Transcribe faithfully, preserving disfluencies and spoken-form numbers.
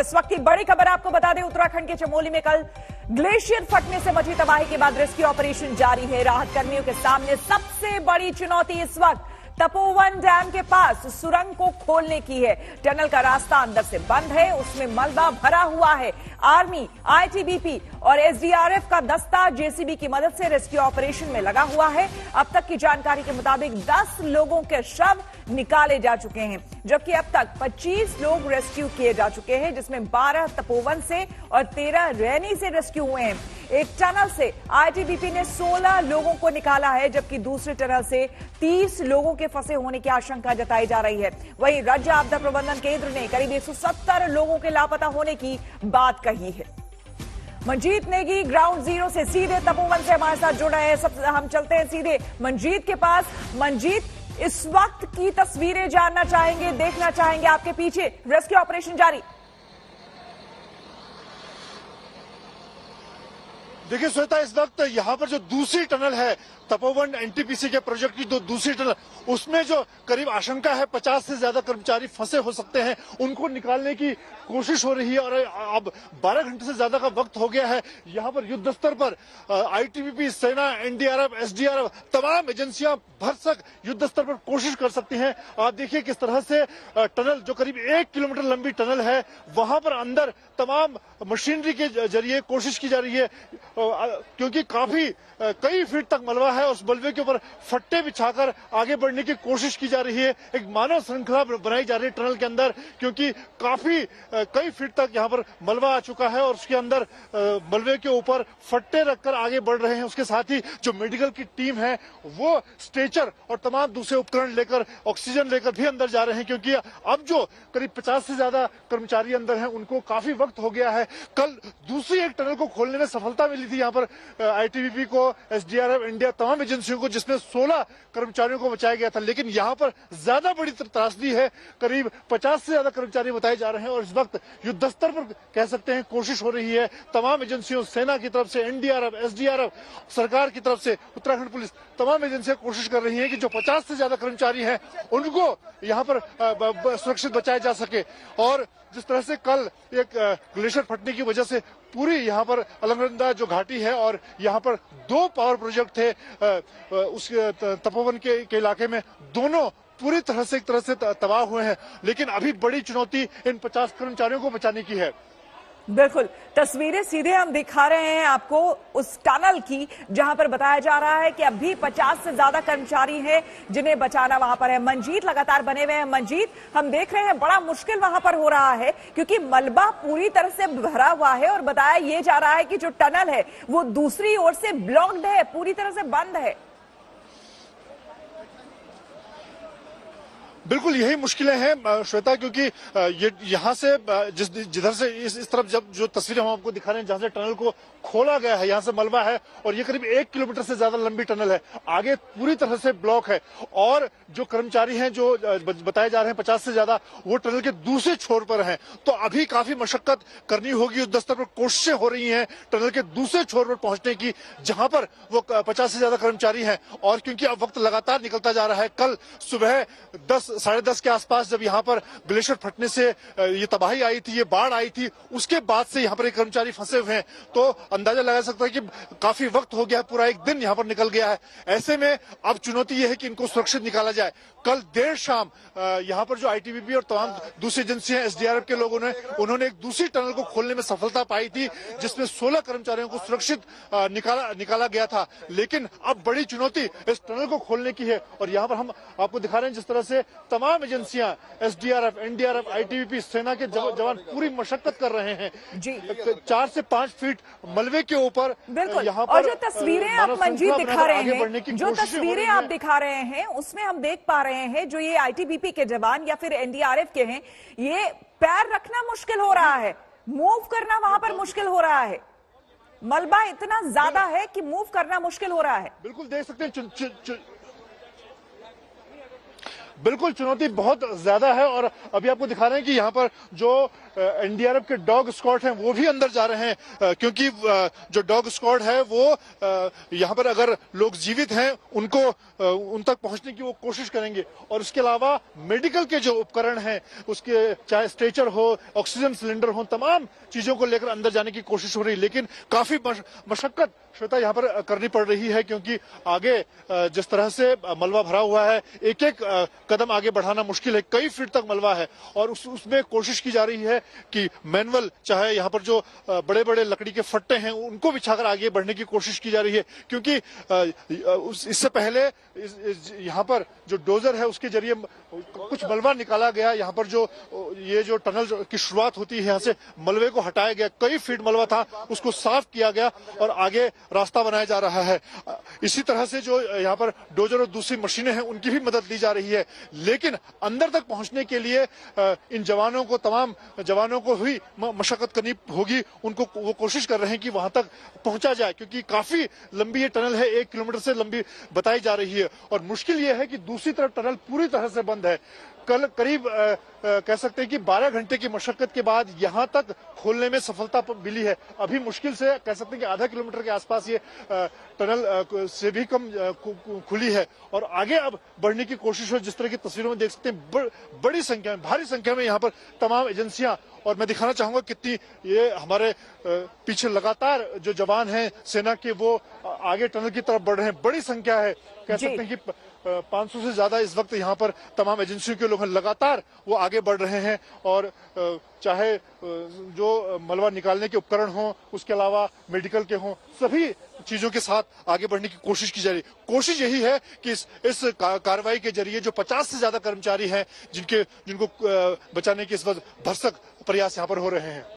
इस वक्त की बड़ी खबर आपको बता दें, उत्तराखंड के चमोली में कल ग्लेशियर फटने से मची तबाही के बाद रेस्क्यू ऑपरेशन जारी है। राहत कर्मियों के सामने सबसे बड़ी चुनौती इस वक्त तपोवन डैम के पास सुरंग को खोलने की है। टनल का रास्ता अंदर से बंद है, उसमें मलबा भरा हुआ है। आर्मी, आईटीबीपी और एसडीआरएफ का दस्ता जेसीबी की मदद से रेस्क्यू ऑपरेशन में लगा हुआ है। अब तक की जानकारी के मुताबिक दस लोगों के शव निकाले जा चुके हैं, जबकि अब तक पच्चीस लोग रेस्क्यू किए जा चुके हैं, जिसमें बारह तपोवन से और तेरह रैनी से रेस्क्यू हुए हैं। एक टनल से आईटीबीपी ने सोलह लोगों को निकाला है, जबकि दूसरे टनल से तीस लोगों के फंसे होने की आशंका जताई जा रही है। वहीं राज्य आपदा प्रबंधन केंद्र ने करीब एक सौ सत्तर लोगों के लापता होने की बात कही है। मंजीत नेगी ग्राउंड जीरो से सीधे तपोवन से हमारे साथ जुड़ा है। सब हम चलते हैं सीधे मंजीत के पास। मंजीत, इस वक्त की तस्वीरें जानना चाहेंगे, देखना चाहेंगे। आपके पीछे रेस्क्यू ऑपरेशन जारी। देखिए श्वेता, इस वक्त यहाँ पर जो दूसरी टनल है तपोवन एनटीपीसी के प्रोजेक्ट की, जो दूसरी टनल, उसमें जो करीब आशंका है पचास से ज्यादा कर्मचारी फंसे हो सकते हैं, उनको निकालने की कोशिश हो रही है। और अब बारह घंटे से ज्यादा का वक्त हो गया है। यहाँ पर युद्ध स्तर पर आईटीबीपी, सेना, एनडीआरएफ, एसडीआरएफ, तमाम एजेंसियां भरसक युद्ध स्तर पर कोशिश कर सकती हैं। आप देखिए किस तरह से टनल, जो करीब एक किलोमीटर लंबी टनल है, वहां पर अंदर तमाम मशीनरी के जरिए कोशिश की जा रही है, क्योंकि काफी कई फीट तक मलबा है। उस मलबे के ऊपर फट्टे बिछाकर आगे बढ़ने की कोशिश की जा रही है। एक मानव श्रृंखला बनाई जा रही है टनल के अंदर, क्योंकि काफी कई फीट तक यहाँ पर मलबा आ चुका है और उसके अंदर मलबे के ऊपर फट्टे रखकर आगे बढ़ रहे हैं। उसके साथ ही जो मेडिकल की टीम है वो स्ट्रेचर और तमाम दूसरे उपकरण लेकर, ऑक्सीजन लेकर भी अंदर जा रहे हैं, क्योंकि अब जो करीब पचास से ज्यादा कर्मचारी अंदर हैं, उनको काफी वक्त हो गया है। कल दूसरी एक टनल को खोलने में सफलता मिली थी यहाँ पर आईटीबीपी को, एसडीआरएफ, इंडिया, तमाम एजेंसियों को, जिसमें सोलह कर्मचारियों को बचाया गया था। लेकिन यहाँ पर ज्यादा बड़ी त्रासदी है, करीब पचास से ज्यादा कर्मचारी बताए जा रहे हैं और इस वक्त युद्ध स्तर पर कह सकते हैं कोशिश हो रही है तमाम एजेंसियों, सेना की तरफ से, एनडीआरएफ, एसडीआरएफ, सरकार की तरफ से, उत्तराखंड पुलिस, तमाम एजेंसियां कोशिश कर रही हैं कि जो पचास से ज्यादा कर्मचारी हैं उनको यहाँ पर सुरक्षित बचाया जा सके। और जिस तरह से कल एक ग्लेशियर फटने की वजह से पूरी यहाँ पर अलकनंदा जो घाटी है और यहाँ पर दो पावर प्रोजेक्ट थे उस तपोवन के, के इलाके में, दोनों पूरी तरह से एक तरह से तबाह हुए हैं। लेकिन अभी बड़ी चुनौती इन पचास कर्मचारियों को बचाने की है। बिल्कुल, तस्वीरें सीधे हम दिखा रहे हैं आपको उस टनल की, जहां पर बताया जा रहा है कि अभी पचास से ज्यादा कर्मचारी हैं जिन्हें बचाना वहां पर है। मंजीत लगातार बने हुए हैं। मंजीत, हम देख रहे हैं बड़ा मुश्किल वहां पर हो रहा है, क्योंकि मलबा पूरी तरह से भरा हुआ है और बताया यह जा रहा है कि जो टनल है वो दूसरी ओर से ब्लॉक्ड है, पूरी तरह से बंद है। बिल्कुल यही मुश्किलें हैं श्वेता, क्योंकि ये यहाँ से जिस जिधर से इस, इस तरफ जब जो तस्वीरें हम आपको दिखा रहे हैं, जहां से टनल को खोला गया है, यहाँ से मलबा है और ये करीब एक किलोमीटर से ज्यादा लंबी टनल है, आगे पूरी तरह से ब्लॉक है। और जो कर्मचारी हैं जो बताए जा रहे हैं पचास से ज्यादा, वो टनल के दूसरे छोर पर हैं। तो अभी काफी मशक्कत करनी होगी, युद्ध स्तर पर कोशिशें हो रही हैं टनल के दूसरे छोर पर पहुंचने की, जहां पर वो पचास से ज्यादा कर्मचारी हैं। और क्योंकि अब वक्त लगातार निकलता जा रहा है, कल सुबह दस साढ़े दस के आसपास जब यहाँ पर ग्लेशियर फटने से ये तबाही आई थी, ये बाढ़ आई थी, उसके बाद से यहाँ पर एक कर्मचारी फंसे हुए हैं। तो अंदाजा लगा सकता है कि काफी वक्त हो गया है, पूरा एक दिन यहाँ पर निकल गया है। ऐसे में अब चुनौती ये है कि इनको सुरक्षित निकाला जाए। कल देर शाम यहाँ पर जो आईटीबीपी और तमाम दूसरी एजेंसियां, एसडीआरएफ के लोगों ने उन्होंने एक दूसरी टनल को खोलने में सफलता पाई थी, जिसमें सोलह कर्मचारियों को सुरक्षित निकाला निकाला गया था। लेकिन अब बड़ी चुनौती इस टनल को खोलने की है। और यहाँ पर हम आपको दिखा रहे हैं जिस तरह से तमाम एजेंसियां, एसडीआरएफ, एनडीआरएफ, आईटीबीपी, सेना के जवान पूरी मशक्कत कर रहे हैं जी। चार से पांच फीट मलबे के ऊपर यहाँ पर, और जो तस्वीरें आप मंजीत दिखा रहे हैं, जो तस्वीरें आप दिखा रहे हैं उसमें हम देख पा रहे हैं जो ये आईटीबीपी के जवान या फिर एनडीआरएफ के हैं, ये पैर रखना मुश्किल हो रहा है, मूव करना वहां पर मुश्किल हो रहा है। मलबा इतना ज्यादा है कि मूव करना मुश्किल हो रहा है। बिल्कुल देख सकते हैं, बिल्कुल चुनौती बहुत ज्यादा है और अभी आपको दिखा रहे हैं कि यहाँ पर जो एनडीआरएफ के डॉग स्क्वाड हैं वो भी अंदर जा रहे हैं, क्योंकि जो डॉग स्क्वाड है वो यहाँ पर अगर लोग जीवित हैं उनको उन तक पहुंचने की वो कोशिश करेंगे। और इसके अलावा मेडिकल के जो उपकरण हैं, उसके चाहे स्ट्रेचर हो, ऑक्सीजन सिलेंडर हो, तमाम चीजों को लेकर अंदर जाने की कोशिश हो रही है। लेकिन काफी मशक्कत श्वेता यहाँ पर करनी पड़ रही है, क्योंकि आगे जिस तरह से मलबा भरा हुआ है, एक एक कदम आगे बढ़ाना मुश्किल है। कई फीट तक मलबा है और उस, उसमें कोशिश की जा रही है कि मैनुअल, चाहे यहाँ पर जो बड़े बड़े लकड़ी के फट्टे हैं उनको बिछाकर आगे बढ़ने की कोशिश की जा रही है, क्योंकि इससे पहले यहाँ पर जो डोजर है उसके जरिए कुछ मलबा निकाला गया। यहाँ पर जो ये जो टनल की शुरुआत होती है, यहाँ से मलबे को हटाया गया, कई फीट मलबा था उसको साफ किया गया और आगे रास्ता बनाया जा रहा है। इसी तरह से जो यहाँ पर डोजर और दूसरी मशीनें हैं उनकी भी मदद ली जा रही है। लेकिन अंदर तक पहुंचने के लिए इन जवानों को, तमाम जवानों को ही मशक्कत करनी होगी। उनको वो कोशिश कर रहे हैं कि वहां तक पहुंचा जाए, क्योंकि काफी लंबी ये टनल है, एक किलोमीटर से लंबी बताई जा रही है। और मुश्किल ये है कि दूसरी तरफ टनल पूरी तरह से बंद है। कल करीब आ, आ, कह सकते हैं कि बारह घंटे की मशक्कत के बाद यहां तक खोलने में सफलता मिली है। अभी मुश्किल से कह सकते हैं कि आधा किलोमीटर के आसपास ये आ, टनल आ, से भी कम आ, खुली है और आगे अब बढ़ने की कोशिश हो। जिस तरह की तस्वीरों में देख सकते हैं, ब, बड़ी संख्या में, भारी संख्या में यहाँ पर तमाम एजेंसियां, और मैं दिखाना चाहूंगा कितनी ये हमारे पीछे लगातार जो जवान हैं सेना के, वो आगे टनल की तरफ बढ़ रहे हैं। बड़ी संख्या है, कह सकते हैं कि पाँच सौ से ज्यादा इस वक्त यहाँ पर तमाम एजेंसियों के लोग हैं, लगातार वो आगे बढ़ रहे हैं। और चाहे जो मलबा निकालने के उपकरण हों, उसके अलावा मेडिकल के हों, सभी चीजों के साथ आगे बढ़ने की कोशिश की जा रही है। कोशिश यही है कि इस, इस कार्रवाई के जरिए जो पचास से ज्यादा कर्मचारी हैं जिनके जिनको बचाने के इस वक्त भरसक प्रयास यहाँ पर हो रहे हैं।